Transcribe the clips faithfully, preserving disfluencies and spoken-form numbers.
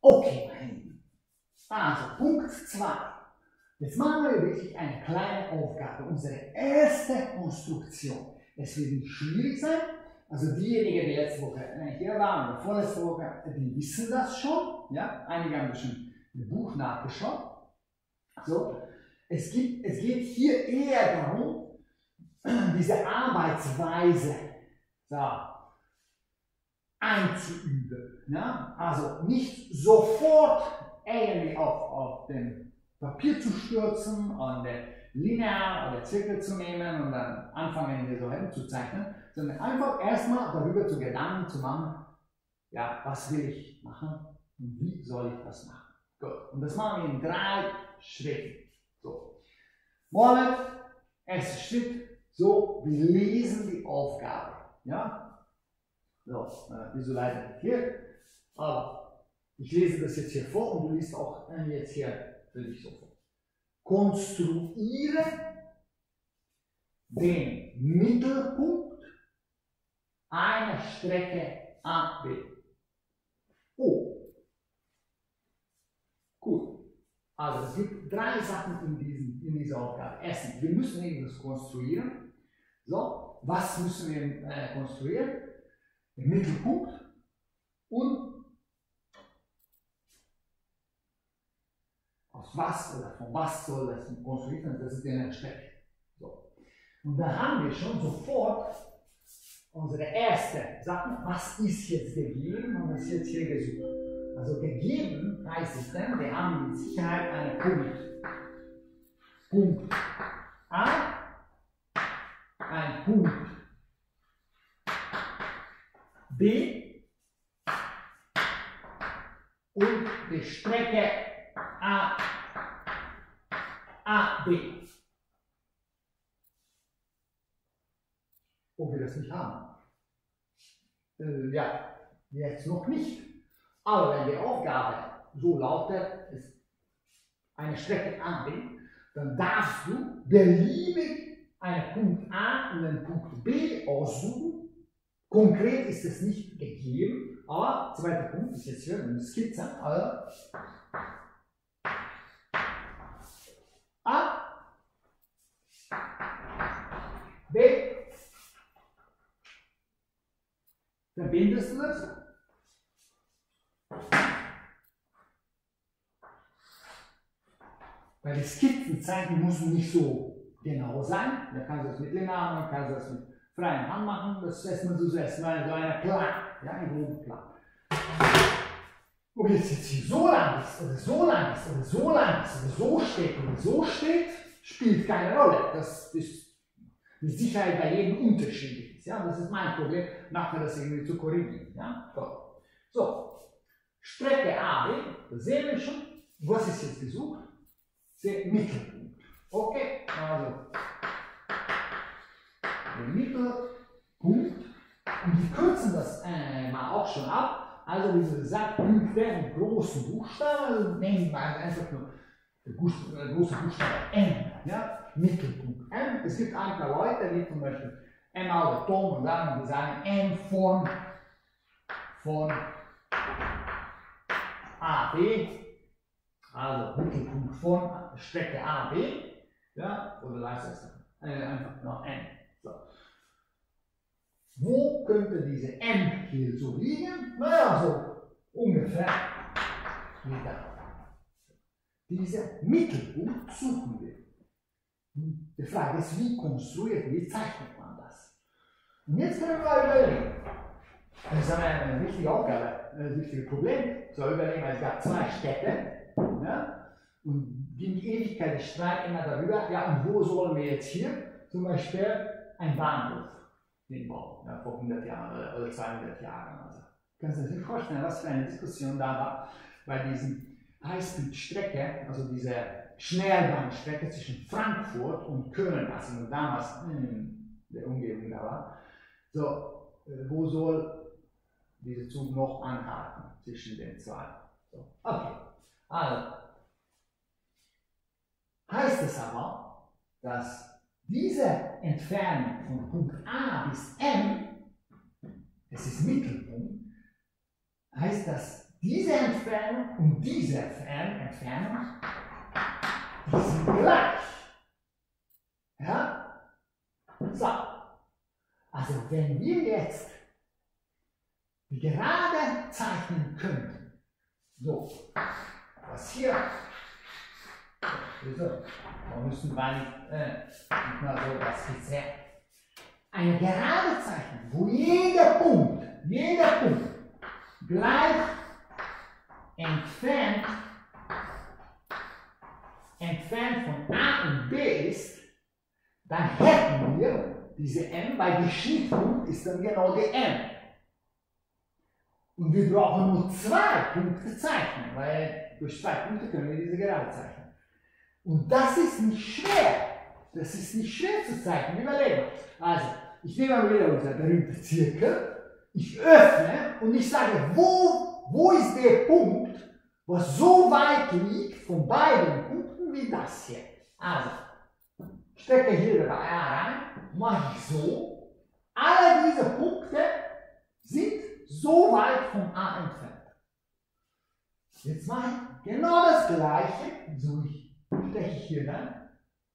Okay, meine Lieben. Also, Punkt zwei. Jetzt machen wir wirklich eine kleine Aufgabe, unsere erste Konstruktion. Es wird nicht schwierig sein. Also diejenigen, die letzte Woche hier waren oder vorletzte Woche, die wissen das schon. Ja? Einige haben schon im Buch nachgeschaut. So. Es, gibt, es geht hier eher darum, diese Arbeitsweise so, einzuüben. Ja? Also nicht sofort irgendwie auf, auf dem Papier zu stürzen und linear oder Zirkel zu nehmen und dann anfangen, hier so herumzuzeichnen, sondern einfach erstmal darüber zu Gedanken zu machen, ja, was will ich machen und wie soll ich das machen. Gut, und das machen wir in drei Schritten. So. Moment, erster Schritt, so, wir lesen die Aufgabe. Ja? So, äh, visualisiert hier, aber ich lese das jetzt hier vor und du liest auch äh, jetzt hier für dich so vor. Konstruiere den Mittelpunkt einer Strecke A B. Oh. Gut. Also es gibt drei Sachen in, diesen, in dieser Aufgabe. Erstens, wir müssen irgendwas konstruieren. So, was müssen wir äh, konstruieren? Den Mittelpunkt und aus was oder von was soll das konstruiert werden? Das ist eine Strecke. So. Und da haben wir schon sofort unsere erste Sache, was ist jetzt gegeben und was ist jetzt hier gesucht. Also gegeben heißt es dann, wir haben mit Sicherheit einen Punkt. Punkt A, ein Punkt B und die Strecke A, A, B. Ob wir das nicht haben? Äh, ja, jetzt noch nicht. Aber wenn die Aufgabe so lautet, ist eine Strecke A, B, dann darfst du beliebig einen Punkt A und einen Punkt B aussuchen. Konkret ist es nicht gegeben, aber zweiter Punkt ist jetzt hier eine Skizze. Also A, B, verbindest du das? Weil die Skizzenzeichen müssen nicht so genau sein. Da kannst du das mit linear machen, kannst du das mit freien Hand machen. Das lässt man so erstmal so einer Plan. Ja, ein groben Plan. Ob jetzt jetzt hier so lang ist, oder so lang ist, oder so lang ist, oder so steht, oder so steht, spielt keine Rolle. Das ist mit Sicherheit bei jedem unterschiedlich. Ja, das ist mein Problem, nachher das irgendwie zu korrigieren. Ja? So. So, Strecke A, B, das sehen wir schon. Was ist jetzt gesucht? Der Mittelpunkt. Okay, also der Mittelpunkt. Und wir kürzen das äh, mal auch schon ab. Also, wie gesagt, Punkte mit großen Buchstaben. Also nehmen wir einfach nur den großen Buchstabe M. Ja? Mittelpunkt M. Es gibt ein paar Leute, die zum Beispiel M oder Tom und sagen, die sagen M von, von A, B. Also Mittelpunkt von Strecke A, B, ja, oder Leistungsstrecke, äh, einfach nur N. So. Wo könnte diese M hier so liegen? Naja, so ungefähr wie da. Diesen Mittelpunkt suchen wir. Die Frage ist, wie konstruiert, wie zeichnet man das? Und jetzt können wir mal überlegen. Das ist eine wichtige Aufgabe, ein wichtiges Problem. So überlegen, es gab zwei Städte. Ja? Und ging die Ewigkeit des Streits immer darüber, ja, und wo sollen wir jetzt hier zum Beispiel einen Bahnhof hinbauen, ja, vor hundert Jahren oder, oder zweihundert Jahren. Also, kannst du dir nicht vorstellen, was für eine Diskussion da war bei diesen Highspeed-Strecke, also diese Schnellbahnstrecke zwischen Frankfurt und Köln, also damals in der Umgebung da war. So, wo soll dieser Zug noch anhalten zwischen den zwei? So, okay. Also, heißt es aber, dass diese Entfernung von Punkt A bis M, es ist Mittelpunkt, heißt, dass diese Entfernung und diese Entfernung, die sind gleich. Ja? So. Also wenn wir jetzt die Gerade zeichnen könnten, so, was hier, so, da müssen wir nicht, äh, nicht mal so was bisher, eine Gerade zeichnen, wo jeder Punkt, jeder Punkt gleich entfernt, entfernt von A und B ist, dann hätten wir diese M, weil die Schnittpunkt ist dann genau die M. Und wir brauchen nur zwei Punkte zeichnen, weil durch zwei Punkte können wir diese Gerade zeichnen. Und das ist nicht schwer. Das ist nicht schwer zu zeichnen. Überlegen. Also, ich nehme mal wieder unser berühmter Zirkel. Ich öffne und ich sage, wo, wo ist der Punkt, was so weit liegt von beiden Punkten wie das hier. Also, stecke hier bei A rein, mache ich so. Alle diese Punkte sind so weit vom A entfernt. Jetzt mache ich genau das Gleiche. So, ich steche hier rein.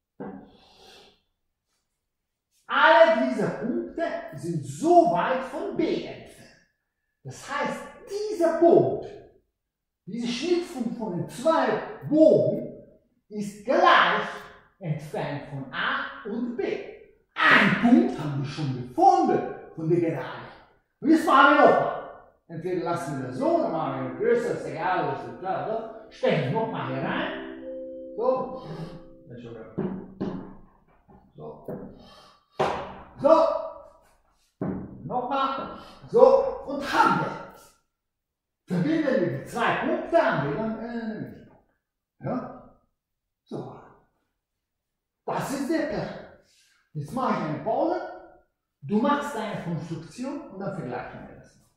Alle diese Punkte sind so weit von B entfernt. Das heißt, dieser Punkt, diese Schnittpunkt von den zwei Bogen, ist gleich entfernt von A und B. Einen Punkt haben wir schon gefunden von der Gerade. Und jetzt machen wir nochmal. Entweder lassen wir das so, dann machen wir größer, ist egal, das ist klar, so. Stechen nochmal hier rein. So. So. So. Nochmal. So. Und haben wir. Verbinden wir die zwei Punkte, haben wir dann eine Mittelpunkt. Ja? So. Das ist der Plan. Jetzt mache ich eine Pause. Du machst deine Konstruktion und dann vergleichen wir das noch.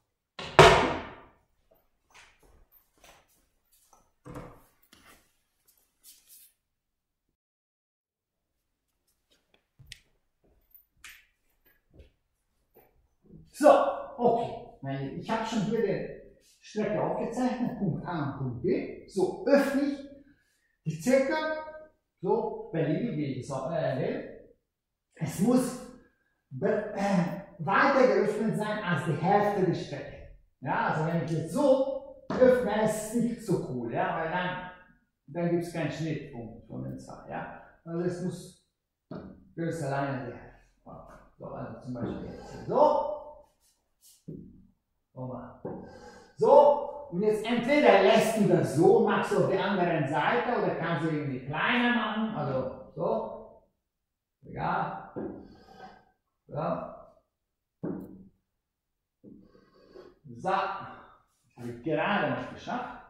So, okay. Ich habe schon hier die Strecke aufgezeichnet, Punkt A und Punkt B. So, öffne ich die Zirkel, so beliebig wie ich es will. Es muss äh, weiter geöffnet sein als die Hälfte der Strecke. Ja, also wenn ich jetzt so öffne, ist es nicht so cool, ja, weil dann, dann gibt es keinen Schnittpunkt von den zwei. Ja. Also es muss größer alleine die Hälfte. So, also zum Beispiel jetzt hier so. So, und jetzt entweder lässt du das so, machst du auf der anderen Seite oder kannst du irgendwie kleiner machen, also so, egal, so, so, das habe ich gerade nicht geschafft.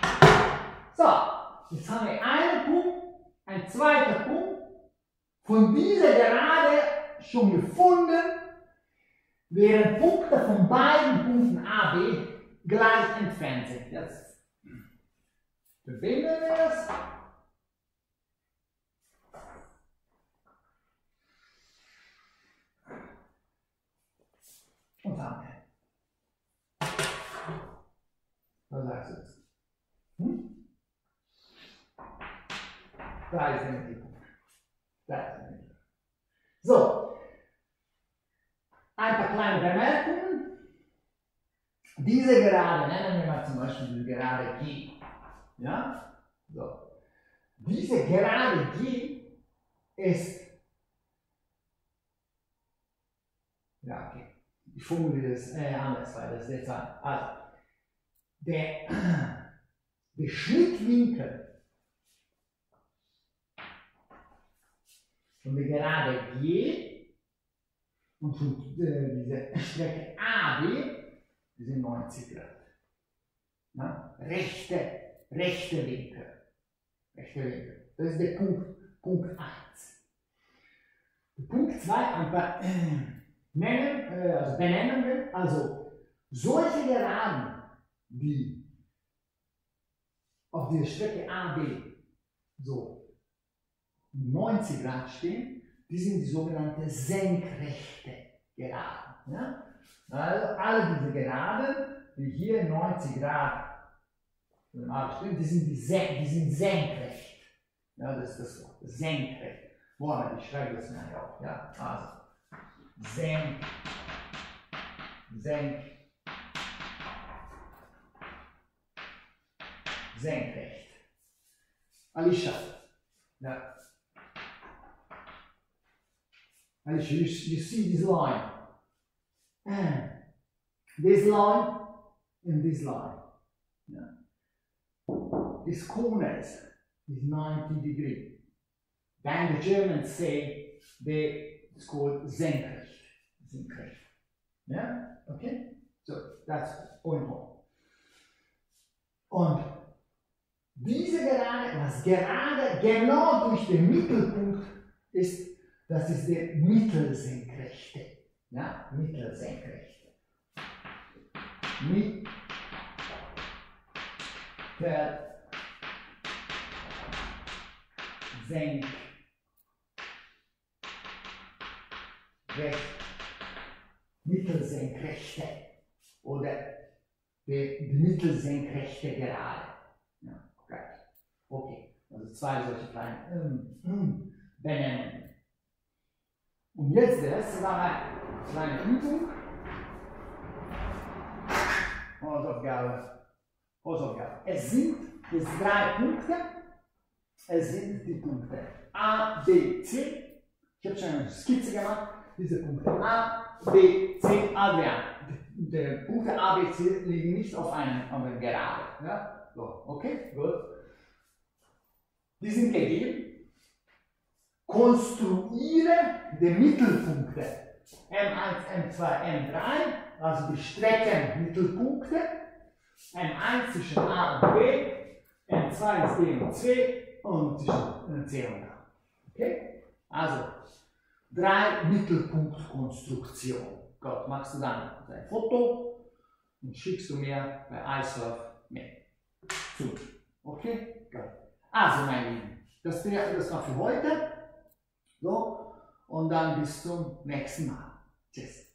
So, jetzt haben wir einen Punkt, ein zweiter Punkt, von dieser Gerade schon gefunden, während Punkte von beiden Punkten A, B gleich entfernt sind. Jetzt verbinden wir das. Und haben wir. Was sagst du jetzt? Hm? drei Zentimeter. drei Zentimeter. So. Ein paar kleine Bemerkungen. Diese Gerade, nennen wir mal zum Beispiel die Gerade G. Ja? So. Diese Gerade G ist, ja, okay. Ich formuliere das äh, anders, weil das jetzt war. Also, der, der Schnittwinkel von der Gerade G und von äh, dieser Strecke A B, die sind neunzig Grad. Na? Rechte, rechte Winkel. Rechte Winkel. Das ist der Punkt, Punkt eins. Punkt zwei einfach äh, nennen, äh, also benennen wir, also solche Geraden, die auf dieser Strecke A B so neunzig Grad stehen, die sind die sogenannte senkrechte Geraden. Ja? Also alle diese Geraden, die hier neunzig Grad die sind, die, Sen die sind senkrecht. Ja, das ist das Wort. Senkrecht. Moment, ich schreibe das mir auf. Ja, also. Senk. Senk. Senkrecht. Alicia. Yeah. Alicia, you, you see this line. And this line and this line. Yeah. This corners is ninety degrees. Then the Germans say they, it's called Senkrecht. Senkrecht. Yeah? Okay? So that's point one. Und diese Gerade, was gerade genau durch den Mittelpunkt ist, das ist der Mittelsenkrechte. Ja, Mittelsenkrechte. Mittelsenkrechte. Mittelsenkrechte. Oder die, die Mittelsenkrechte Gerade. Ja, okay. Okay, also zwei solche kleine ähm, ähm, Benennungen. Und jetzt der letzte war eine kleine Übung. Hausaufgabe. Hausaufgabe. Es sind jetzt drei Punkte. Es sind die Punkte A, B, C. Ich habe schon eine Skizze gemacht. Diese Punkte A, B, C, Adrian. Die, die Punkte A, B, C liegen nicht auf einem, auf einer Gerade. Ja? So, okay, gut. Die sind gegeben. Konstruiere die Mittelpunkte M eins, M zwei, M drei, also die Streckenmittelpunkte. M eins zwischen A und B, M zwei ist B und C und zwischen C und A. Okay? Also, drei Mittelpunktkonstruktionen. Gott, machst du dann ein Foto und schickst du mir bei iSurf mit zu. Okay? Gut. Also, meine Lieben, das wäre das noch für heute. So, und dann bis zum nächsten Mal. Tschüss.